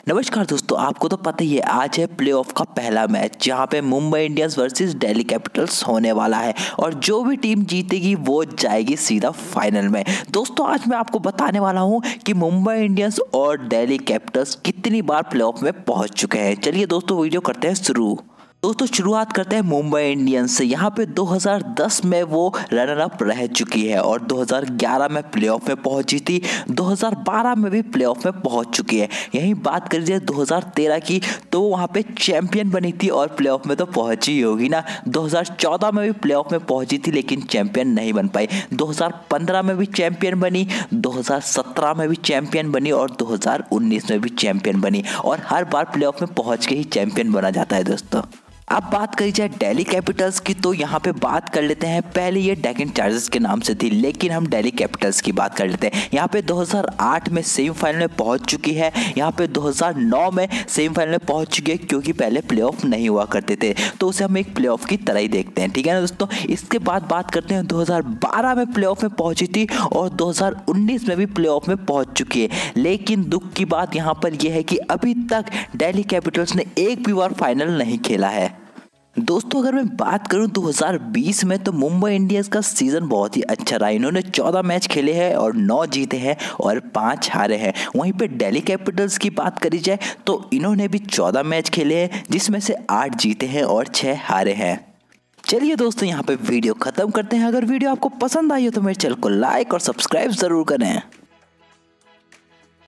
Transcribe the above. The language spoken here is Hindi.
नमस्कार दोस्तों, आपको तो पता ही है आज है प्लेऑफ का पहला मैच जहां पे Mumbai Indians versus Delhi Capitals होने वाला है और जो भी टीम जीतेगी वो जाएगी सीधा फाइनल में। दोस्तों आज मैं आपको बताने वाला हूं कि मुंबई इंडियंस और दिल्ली कैपिटल्स कितनी बार प्लेऑफ में पहुंच चुके हैं। चलिए दोस्तों वीडियो करते हैं शुरू। दोस्तों शुरुआत करते हैं मुंबई इंडियंस से। यहाँ पे 2010 में वो रनर अप रह चुकी है और 2011 में प्लेऑफ में पहुंची थी, 2012 में भी प्लेऑफ में पहुंच चुकी है। यही बात कर लीजिए 2013 की तो वहाँ पे चैंपियन बनी थी और प्लेऑफ में तो पहुंची ही होगी ना। 2014 में भी प्लेऑफ में पहुंची थी लेकिन चैंपियन नहीं बन पाई। 2015 में भी चैंपियन बनी, 2017 में भी चैंपियन बनी और 2019 में भी चैंपियन बनी और हर बार प्लेऑफ में पहुंच के ही चैंपियन बना जाता है दोस्तों। अब बात करी जाए दिल्ली कैपिटल्स की तो यहाँ पे बात कर लेते हैं। पहले ये डेक्कन चार्जर्स के नाम से थी लेकिन हम दिल्ली कैपिटल्स की बात कर लेते हैं। यहाँ पे 2008 में सेमीफाइनल में पहुंच चुकी है, यहाँ पे 2009 में सेमीफाइनल में पहुंच चुकी है क्योंकि पहले प्लेऑफ नहीं हुआ करते थे तो उसे हम एक प्लेऑफ की तरह ही देखते हैं, ठीक है ना दोस्तों। इसके बाद बात करते हैं 2012 में प्लेऑफ में पहुंची थी और 2019 में भी प्लेऑफ में पहुंच चुकी है। लेकिन दुख की बात यहाँ पर यह है कि अभी तक दिल्ली कैपिटल्स ने एक भी बार फाइनल नहीं खेला है। दोस्तों अगर मैं बात करूं 2020 में तो मुंबई इंडियंस का सीज़न बहुत ही अच्छा रहा। इन्होंने 14 मैच खेले हैं और 9 जीते हैं और 5 हारे हैं। वहीं पे दिल्ली कैपिटल्स की बात करी जाए तो इन्होंने भी 14 मैच खेले हैं जिसमें से 8 जीते हैं और 6 हारे हैं। चलिए दोस्तों यहाँ पे वीडियो ख़त्म करते हैं। अगर वीडियो आपको पसंद आई हो तो मेरे चैनल को लाइक और सब्सक्राइब ज़रूर करें।